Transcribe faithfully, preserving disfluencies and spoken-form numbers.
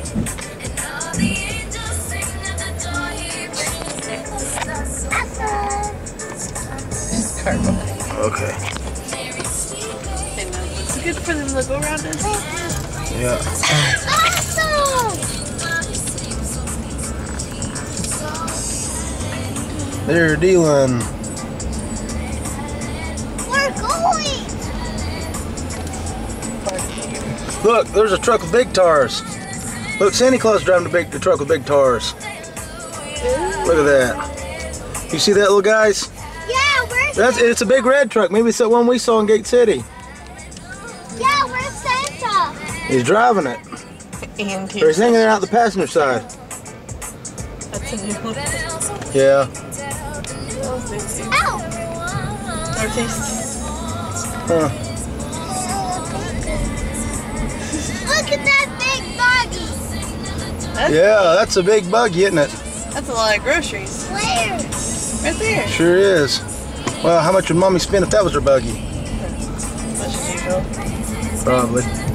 Okay. It's good for them to go around us. Yeah. They're dealing. We're going. Look, there's a truck with big tires. Look, Santa Claus driving the big the truck with big tires. Look at that. You see that, little guys? Yeah, where's That's it's a big red truck. Maybe it's that one we saw in Gate City. Yeah, where's Santa? He's driving it. And Or he's hanging out the passenger side. That's a new one. Yeah. Ow! Huh. Look at that big buggy. That's, Yeah, that's a big buggy, isn't it? that's a lot of groceries. Where? Right there. Sure is. Well, how much would Mommy spend if that was her buggy? That's usual. Probably.